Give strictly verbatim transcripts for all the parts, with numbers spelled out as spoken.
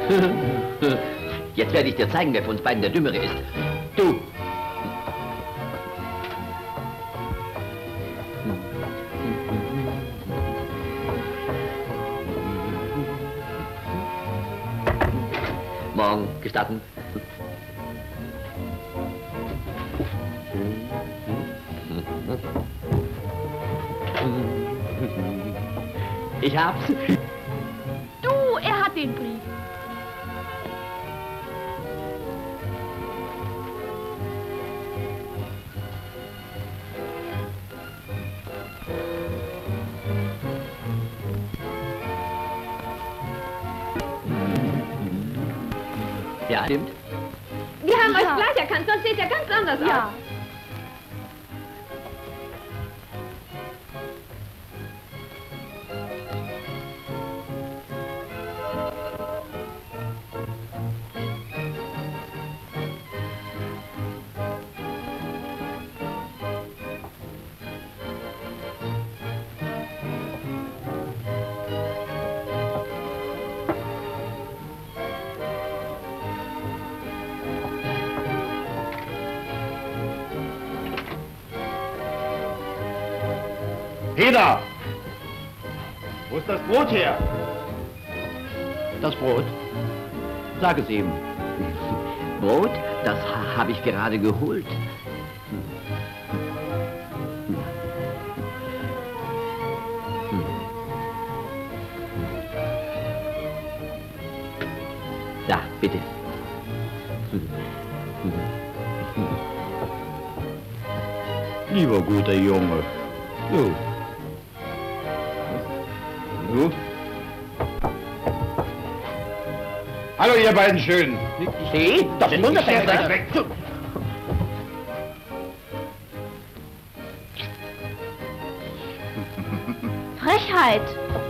Jetzt werde ich dir zeigen, wer von uns beiden der Dümmere ist. Du! Morgen gestatten. Ich hab's. Du, er hat den Brief. Ja, stimmt. Wir haben ja. euch gleich erkannt, sonst seht ihr ganz anders ja. aus. Peter! Wo ist das Brot her? Das Brot? Sag es ihm. Brot? Das ha habe ich gerade geholt. Da, bitte. Lieber guter Junge. Du. Du? Hallo, ihr beiden Schönen. Sie? Das ist wunderbar. Weg. Frechheit.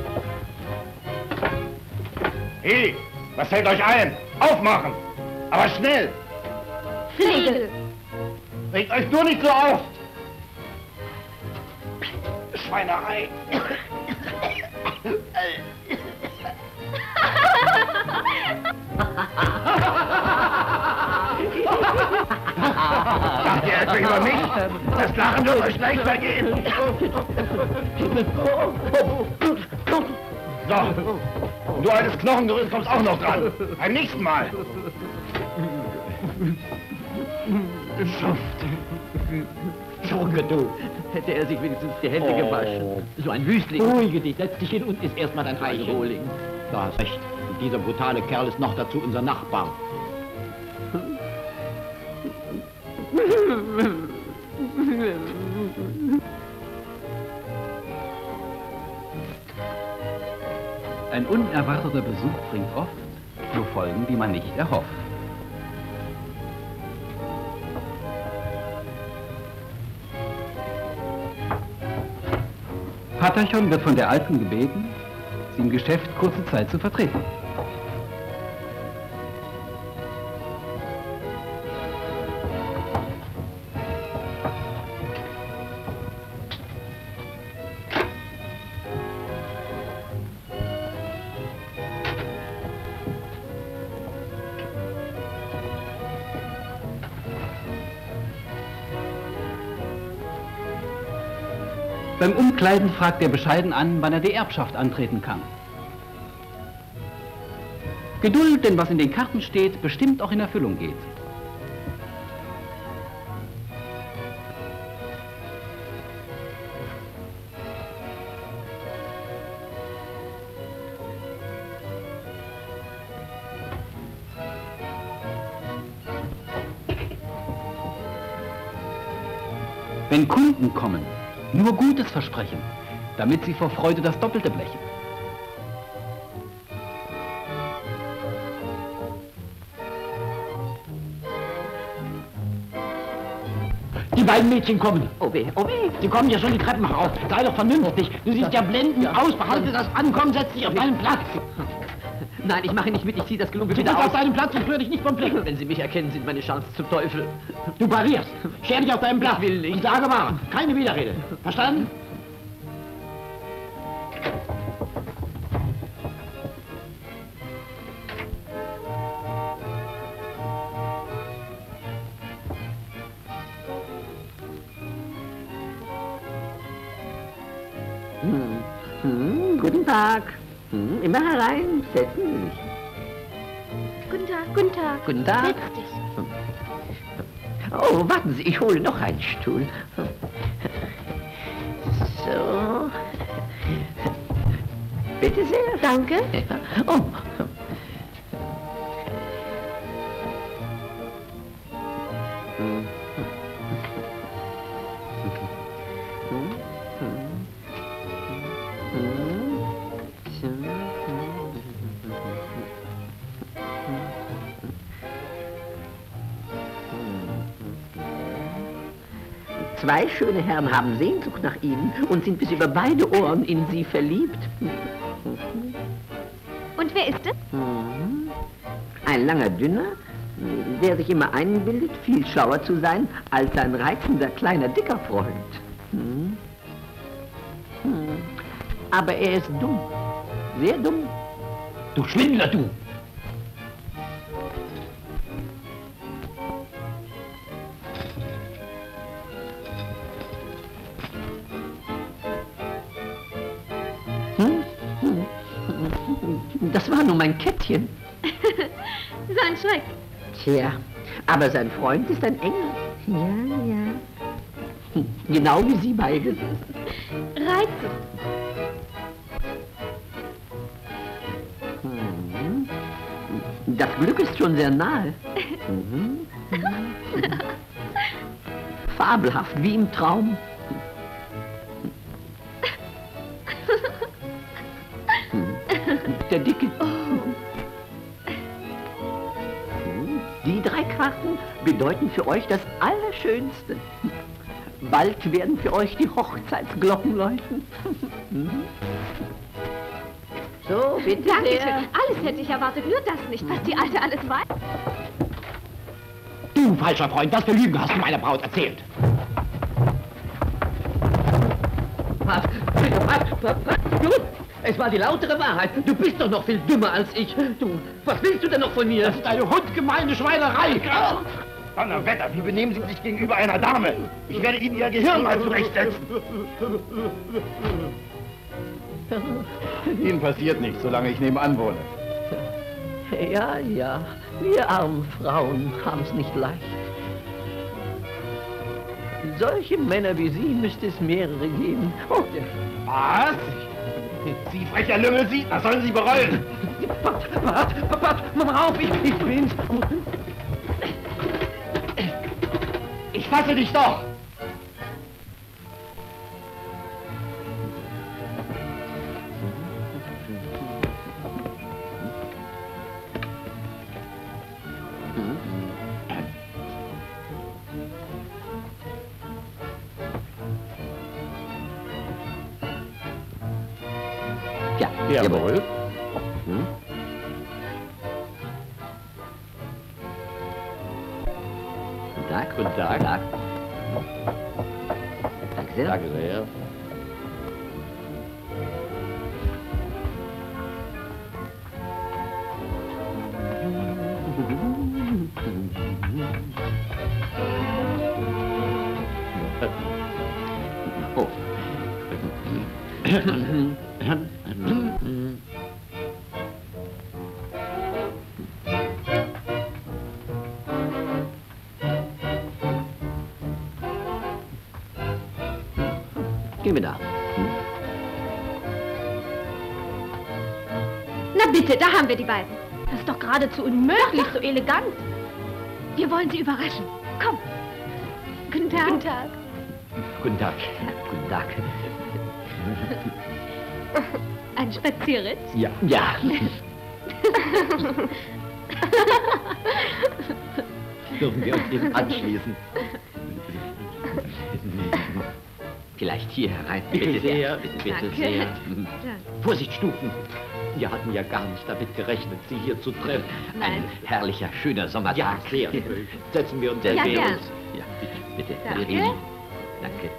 Hey, was fällt euch ein? Aufmachen! Aber schnell! Flegel. Regt euch nur nicht so auf! Schweinerei! Sagt ihr etwa über mich? Das Lachen wird euch gleich vergehen! So, und du altes Knochengerüst kommst auch noch dran. Beim nächsten Mal. Schurke, du. Hätte er sich wenigstens die Hände oh. gewaschen. So ein Wüstling. Beruhige dich, setz dich hin und iss erstmal dein Eichen. Rohling. Du hast recht. Und dieser brutale Kerl ist noch dazu unser Nachbar. Ein unerwarteter Besuch bringt oft nur Folgen, die man nicht erhofft. Paterchon wird von der Alten gebeten, sie im Geschäft kurze Zeit zu vertreten. Beim Umkleiden fragt er bescheiden an, wann er die Erbschaft antreten kann. Geduld, denn was in den Karten steht, bestimmt auch in Erfüllung geht. Wenn Kunden kommen, nur Gutes versprechen, damit sie vor Freude das Doppelte blechen. Die beiden Mädchen kommen. Oh weh, oh weh. Sie kommen ja schon die Treppen herauf. Sei doch vernünftig. Du siehst ja blendend ja. aus. Behalte das Ankommen, setz dich auf deinen Platz. Nein, ich mache nicht mit. Ich ziehe das Gelumpe wieder aus. auf. auf deinen Platz und rühr dich nicht vom Blick. Wenn Sie mich erkennen, sind meine Chancen zum Teufel. Du parierst. Scher dich auf deinen Platz. Ich will nicht. Und sage wahr. Keine Widerrede. Verstanden? Tag. Hm, immer herein, setzen Sie sich. Guten Tag. Guten Tag. Guten Tag. Setz dich. Oh, warten Sie, ich hole noch einen Stuhl. So. Bitte sehr. Danke. Oh. Zwei schöne Herren haben Sehnsucht nach Ihnen und sind bis über beide Ohren in Sie verliebt. Und wer ist es? Ein langer Dünner, der sich immer einbildet, viel schlauer zu sein als sein reizender kleiner dicker Freund. Hm. Hm. Aber er ist dumm, sehr dumm. Du Schwindler, du! Das war nur mein Kätzchen. So ein Schreck. Tja, aber sein Freund ist ein Engel. Ja, ja. Genau wie Sie beide. Reizend. Mhm. Das Glück ist schon sehr nahe. Mhm. Fabelhaft, wie im Traum. Der Dicke. Die drei Karten bedeuten für euch das Allerschönste. Bald werden für euch die Hochzeitsglocken läuten. So, bitte Danke sehr. schön. Alles hätte ich erwartet, nur das nicht, was die Alte alles weiß. Du, falscher Freund, was für Lügen hast du meiner Braut erzählt? Was? Was? Was? Was? Du? Es war die lautere Wahrheit. Du bist doch noch viel dümmer als ich. Du, was willst du denn noch von mir? Das ist eine hundgemeine Schweinerei. Donnerwetter, wie benehmen Sie sich gegenüber einer Dame? Ich werde Ihnen Ihr Gehirn mal zurechtsetzen. Ihnen passiert nichts, solange ich nebenan wohne. Ja, ja. Wir armen Frauen haben es nicht leicht. Solche Männer wie Sie müsste es mehrere geben. Oh, der Was? Sie frecher Lümmel, Sie, das sollen Sie bereuen. Wart, wart, wart, mach mal auf, ich, ich bin's. Ich fasse dich doch. Ja, Jawohl. Hm? Guten Tag. Guten Tag. Tag. Danke sehr. Danke sehr. Oh. Gehen wir da. Hm? Na bitte, da haben wir die beiden. Das ist doch geradezu unmöglich, so elegant. Wir wollen sie überraschen. Komm. Guten Tag. Guten Tag. Guten Tag. Guten Tag. Ein Spazierritt? Ja. Ja. Dürfen wir uns eben anschließen? Vielleicht hier herein. Bitte sehr, bitte, bitte Danke. sehr. Danke. Vorsicht, Stufen. Wir hatten ja gar nicht damit gerechnet, Sie hier zu treffen. Nein. Ein herrlicher, schöner Sommertag. Ja, sehr. Setzen wir uns. Ja, setzen wir gern. uns. Ja, bitte, bitte. Danke. Danke.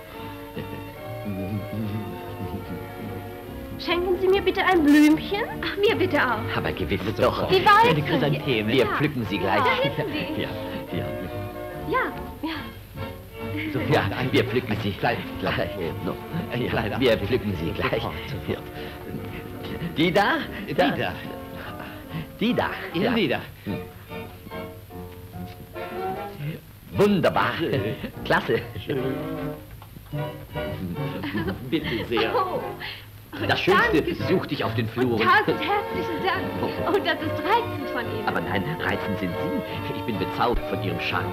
Schenken Sie mir bitte ein Blümchen? Ach, mir bitte auch. Aber gewiss doch. Wie weit? Eine Chrysantheme. Wir Ja. pflücken sie gleich. Da hinten die. Ja, ja. Ja, ja. So, ja, wir pflücken sie gleich. gleich. No. Ja, wir pflücken sie gleich. Ja. Die da? Die da. Die da. Ja, die da. Wunderbar. Klasse. Bitte sehr. Oh, Das Schönste danke. sucht dich auf den Fluren. Tausend herzlichen Dank. Oh, das ist reizend von Ihnen. Aber nein, reizend sind Sie. Ich bin bezaubert von Ihrem Charme.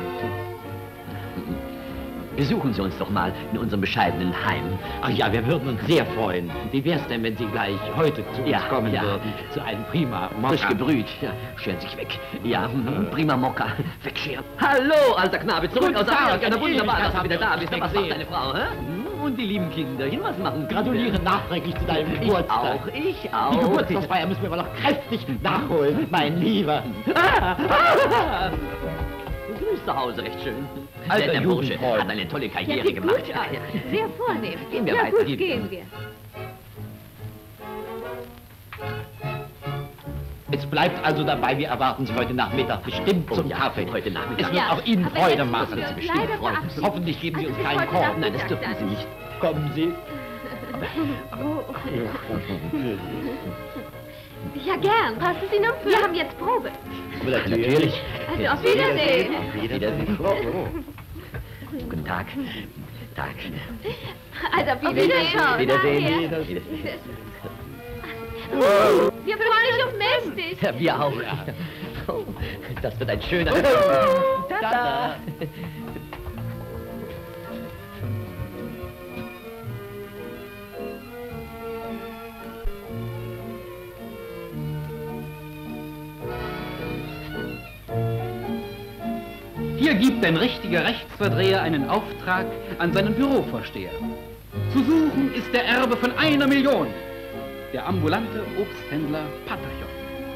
Besuchen Sie uns doch mal in unserem bescheidenen Heim. Ach ja, wir würden uns sehr freuen. Wie wär's denn, wenn Sie gleich heute zu uns Ja, kommen ja. würden? Zu einem prima Frisch Mokka. gebrüht. Ja, scheren Sie sich weg. Ja, mhm, prima Mokka. Wegscheren. Hallo, alter Knabe, zurück Guten aus Tag, Amerika. Na, eine wunderbar, dass Ewigkeit du wieder da haben bist. wir Was uns macht nicht deine Frau, hä? Hm, Und die lieben Kinderchen, was machen die Gratuliere denn? nachträglich zu deinem Ich Geburtstag. auch, ich auch. Die Geburtstagsfeier müssen wir aber noch kräftig nachholen, mein Lieber. Grüß zu Hause, recht schön. Alter Der Bursche Jugendfreund. hat eine tolle Ja, Karriere sieht gemacht. gut aus. Sehr vornehm. Gehen wir ja, weiter. gut, gehen wir. Es bleibt also dabei, wir erwarten Sie heute Nachmittag bestimmt zum Oh ja, Kaffee. heute Nachmittag. Es wird Ja, auch Ihnen aber Freude jetzt machen. müssen wir uns bestimmt leider freuen. verabschieden. Hoffentlich geben Sie Also uns bis keinen heute Korb. Nein, das Nachmittag dürfen Sie dann. nicht. Kommen Sie. Ja, gern. Passen Sie noch? Wir haben jetzt Probe. Natürlich. Also auf Wiedersehen. Wiedersehen. Guten Tag. Tag. Also auf Wiedersehen. Wiedersehen. Nachher. Wiedersehen. Wir freuen uns auf mächtig. Ja, wir auch. Oh, das wird ein schöner... Tada! Hier gibt ein richtiger Rechtsverdreher einen Auftrag an seinen Bürovorsteher. Zu suchen ist der Erbe von einer Million, der ambulante Obsthändler Patachon.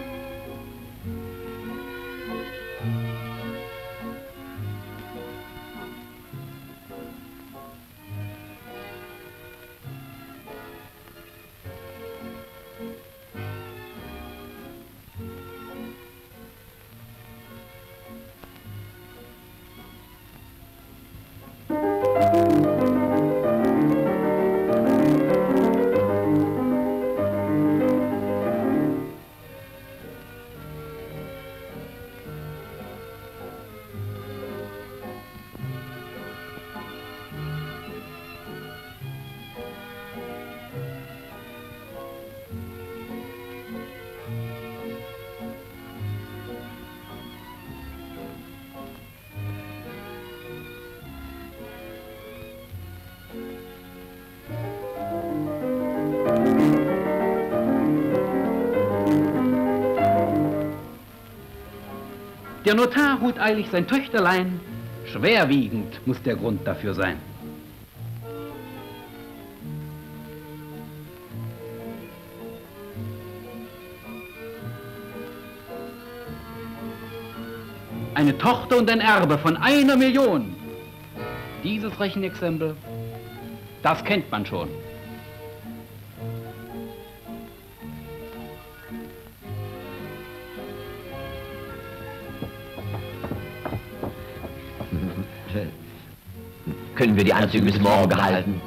Der Notar holt eilig sein Töchterlein. Schwerwiegend muss der Grund dafür sein. Eine Tochter und ein Erbe von einer Million. Dieses Rechenexempel, das kennt man schon. Können wir die Anzüge bis morgen behalten?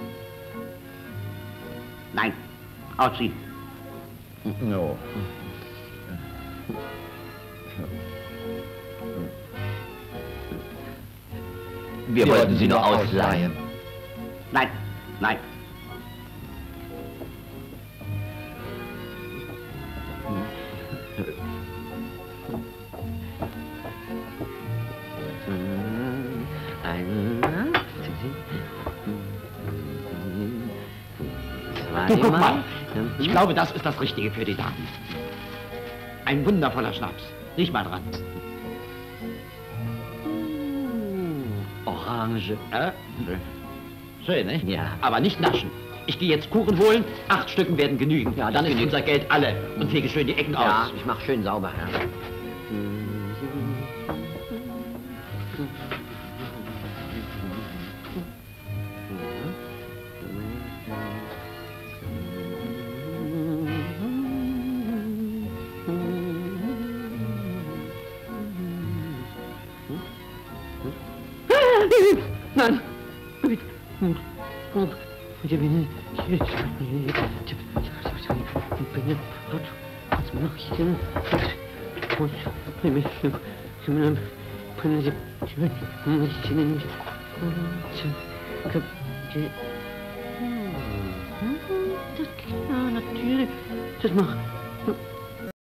Nein, ausziehen. No. Wir wollten sie nur ausleihen. Nein, nein. Du, guck mal. Ich glaube, das ist das Richtige für die Damen. Ein wundervoller Schnaps. Riech mal dran. Orange. Äh? Schön, ne? Ja. Aber nicht naschen. Ich gehe jetzt Kuchen holen. Acht Stücken werden genügen. Ja, dann ist unser Geld alle. Und fege schön die Ecken Ja, aus. ich mach schön sauber. Ja. Nein. mache ich denn? Und ja, natürlich. Das macht